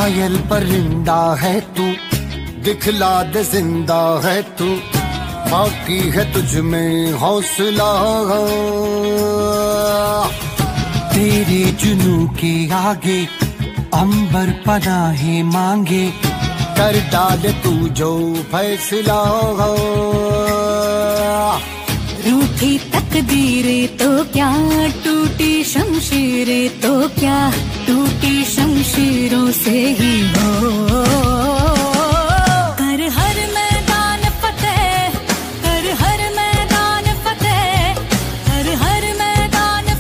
घायल परिंदा है तू, दिखला दे जिंदा है तू, बाकी है तुझ में हौसला। तेरे जुनू के आगे अंबर पनाहे मांगे, कर डाले तू जो फैसला। रूठी तकदीरें तो क्या, टूटी शमशीरें तो क्या, टूटी शमशीरों से ही